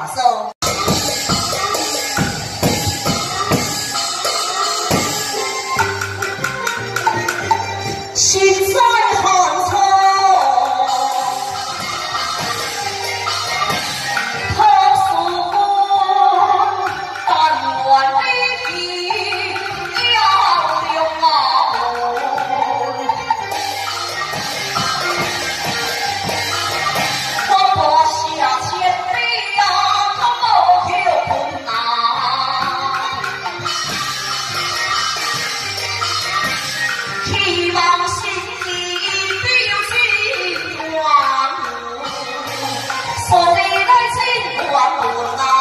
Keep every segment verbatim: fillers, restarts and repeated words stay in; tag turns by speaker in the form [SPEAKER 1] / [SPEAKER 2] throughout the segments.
[SPEAKER 1] 话说。 心在寒窗，托书但愿你要留我。我播下千里呀，可无有困难。希望心里有情望，所以来情望我啊。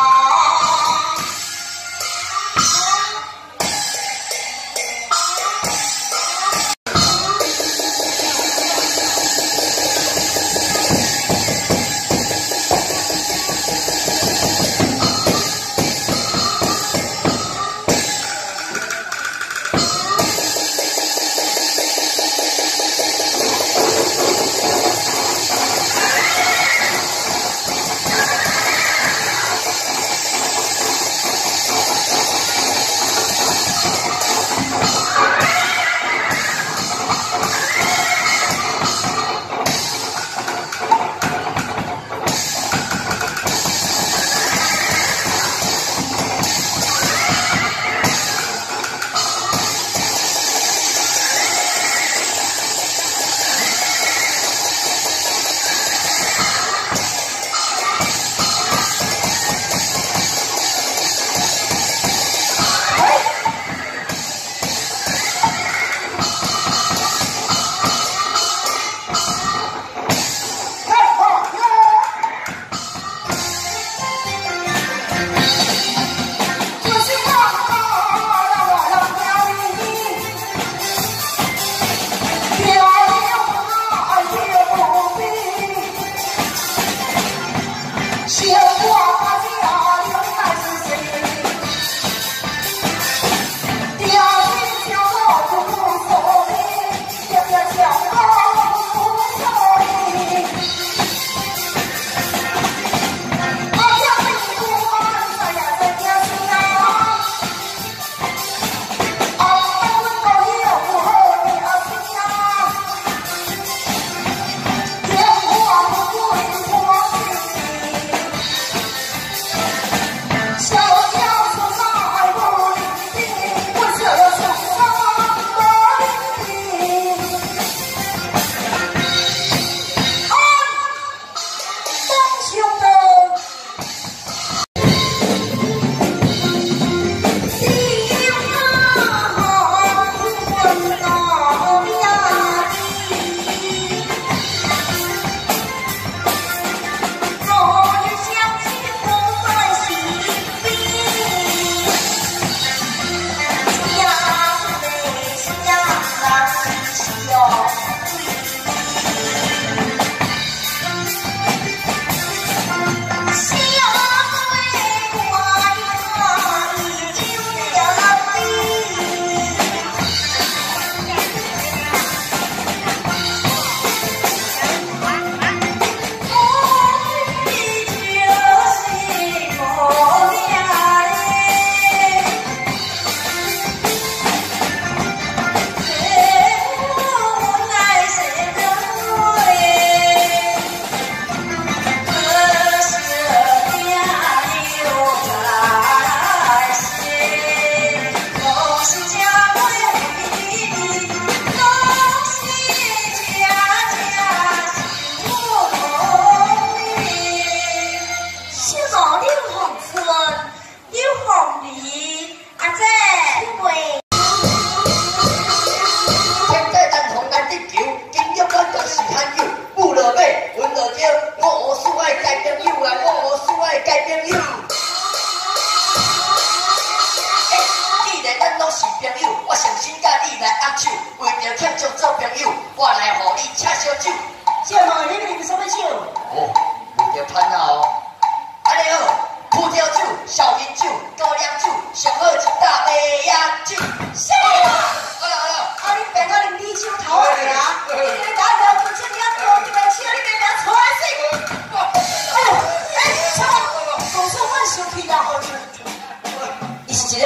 [SPEAKER 1] 公司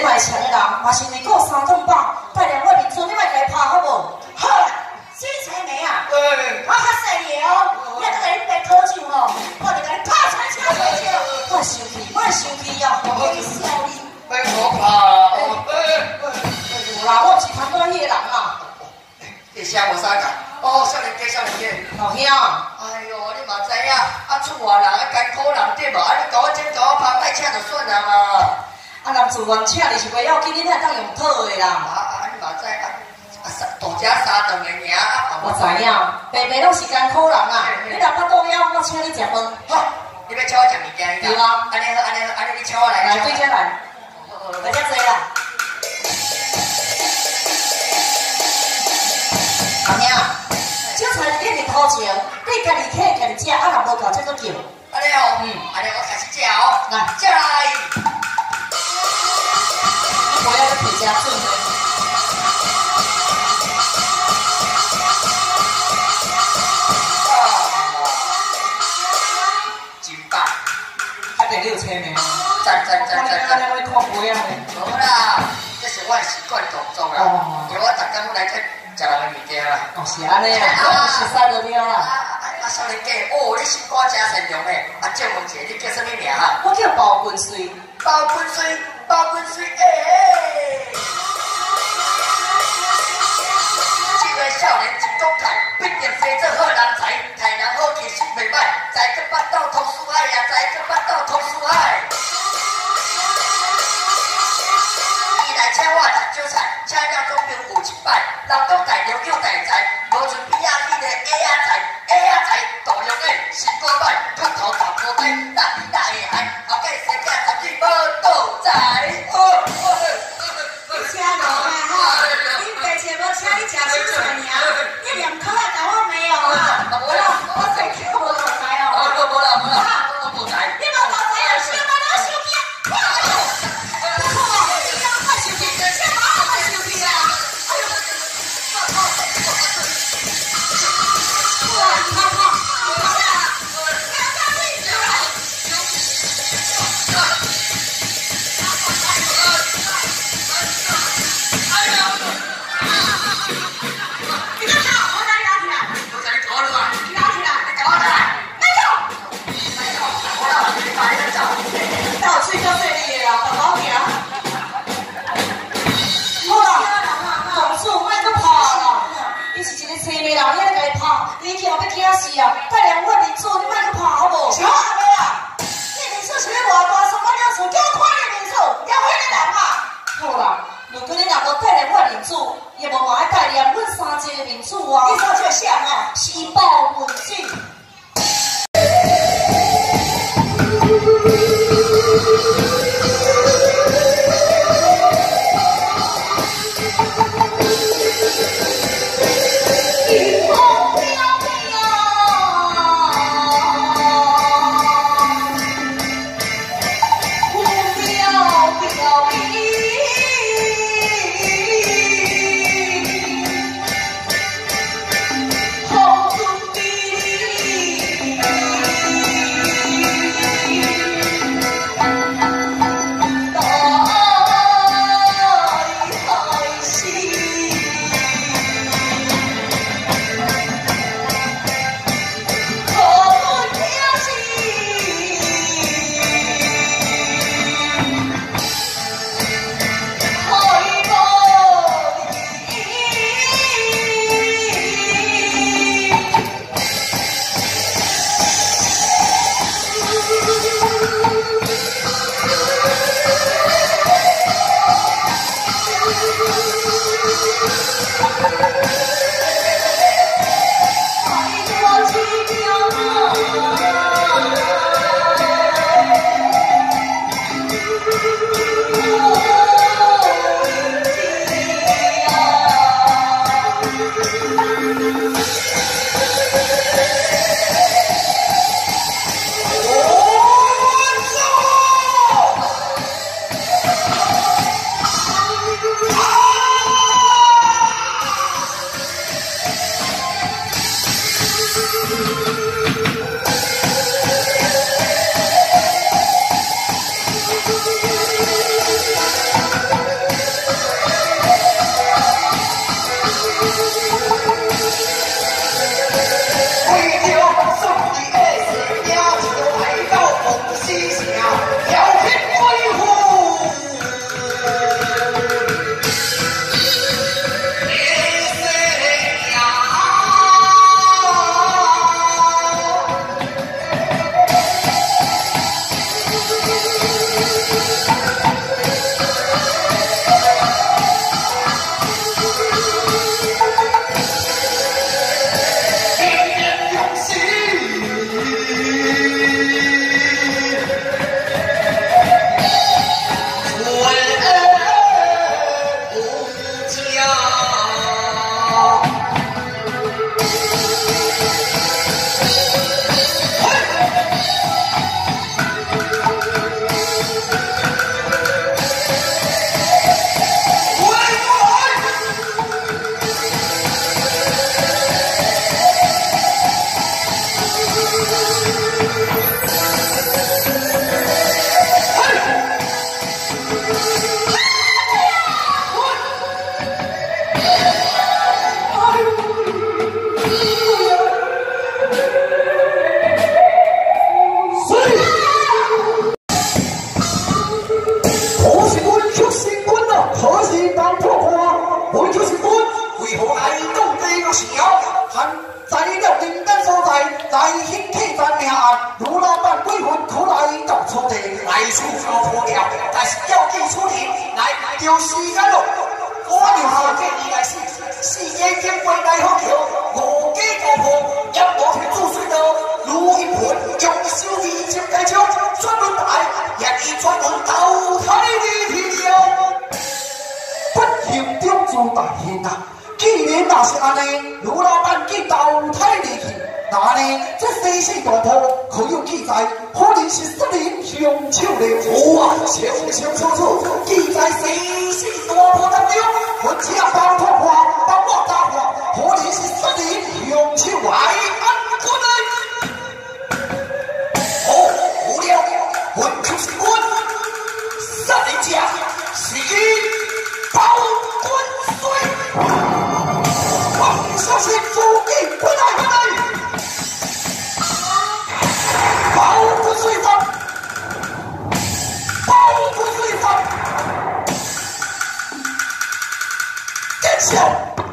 [SPEAKER 1] 卖强的人，嘛是为顾三顿饱。大梁我面子，你莫甲伊拍好无？好啦，洗菜梅啊，我较细个哦，你都甲你白讨酒哦，我就甲你拍出来请水酒。我生气，我生气啊！我去笑你。
[SPEAKER 2] 别可怕！
[SPEAKER 1] 有啦，我毋是贪多迄个人啊。
[SPEAKER 2] 你啥无啥讲？哦，少年家，少年家。
[SPEAKER 1] 老兄，
[SPEAKER 2] 哎呦，你嘛知影，啊，厝外人啊艰苦人对无？啊，你甲我整甲我拍卖请就算了嘛。
[SPEAKER 1] 啊，人自愿请你是袂要紧，你哪当用讨的啦？
[SPEAKER 2] 啊啊，你嘛知啊？啊，三大家三顿的尔啊！
[SPEAKER 1] 我知影，白白拢是艰苦人啊。你若巴肚枵，我请你食饭。
[SPEAKER 2] 好，你要请我食物件？
[SPEAKER 1] 对啊。
[SPEAKER 2] 安尼好，安尼好，安尼你请我来。
[SPEAKER 1] 来，对家来。大家坐啦。阿兄，酒菜你面头前，你家己客家己食，啊若无够才搁叫。
[SPEAKER 2] 安尼哦，嗯，安尼我开始食哦。
[SPEAKER 1] 来，
[SPEAKER 2] 食来。
[SPEAKER 1] 我要去皮家做的。
[SPEAKER 2] 真棒！
[SPEAKER 1] 啊，第六车没？
[SPEAKER 2] 赞赞赞赞赞！
[SPEAKER 1] 我看杯啊。
[SPEAKER 2] 无啦，这是我的习惯动作啦。哦。因为我逐工来这食人的物件啦。
[SPEAKER 1] 哦，是安尼啊，我熟悉就了啦。
[SPEAKER 2] 啊啊，少年家，哦，你心肝真善良嘞。啊，借问一下，你叫什么名啊？
[SPEAKER 1] 我叫包君水。
[SPEAKER 2] 包君水，包君水，哎。这位少年真讲台，必定生做好人才，待人好气心袂歹，在个巴肚通四海呀，在个巴肚通四海。伊来请我食酒菜，请了总共有一摆，人讲大牛叫大财，无像比亚迄个矮仔财，矮仔财大量诶，身高歹，秃头头高低，大鼻大下海，后盖生囝十岁无倒财。
[SPEAKER 1] 请我啦吼，你白切无请你食酒菜尔，你两颗啊，但我没有啊。
[SPEAKER 2] 无啦，
[SPEAKER 1] 我最近无倒财哦。
[SPEAKER 2] 无无啦无啦，我无财。
[SPEAKER 1] 你无倒财啊？小妈我生气啊！我靠，你讲我生气，小妈我生气啊！哎呦，哇，好好，好啦，不要再喂食了。你去后要惊死啊！大梁我面子，你莫去拍好无？啥啊妹啊！你面子是要偌大，什么了事？叫我看你面子，了迄个人啊！好啦，如果你若无带念我面子，也无嘛爱带念阮三姐的面子啊！你三姐谁啊？是包文静。
[SPEAKER 3] 是哦，还在了人间所在，来兴起咱命案，卢老板几分可来到此地，来处就破了，但是要记处理，来就时间咯。我就下建议来死，四个经过来好桥，五家高铺，一无天注水道，如一盆用手艺接解枪，专门台，也以专门投胎的天了。不幸中自大幸啊！既然若是安尼，卢老板去投胎离去，那呢，这生死大破可有记载？可能是失灵凶手的好啊，清清楚楚记在生死大破当中。我只包破破，包我打破，可能是失灵凶手来安过来。哦，无聊，我就是我，杀人家是包滚水。小心注意，回来回来！包滚水法，包滚水法，见效。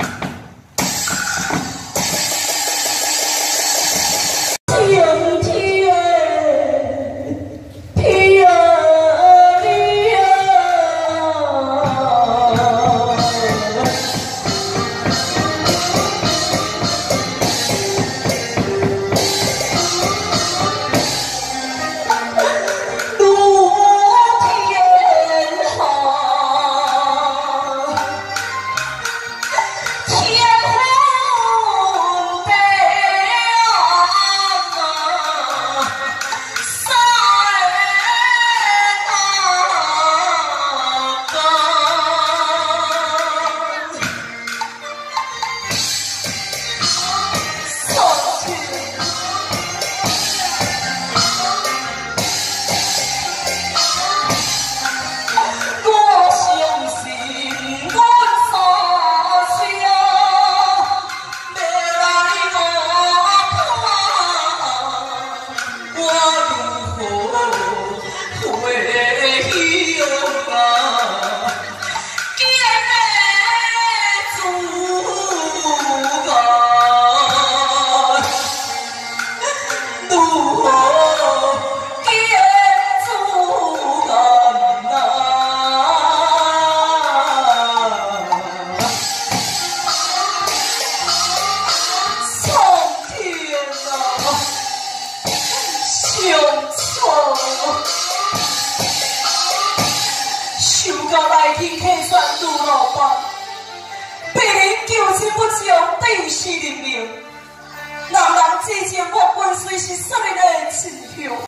[SPEAKER 3] 受到来天客选卢老板，被人求亲不将，等于是人命。人人之间，我本虽是失恋的亲兄。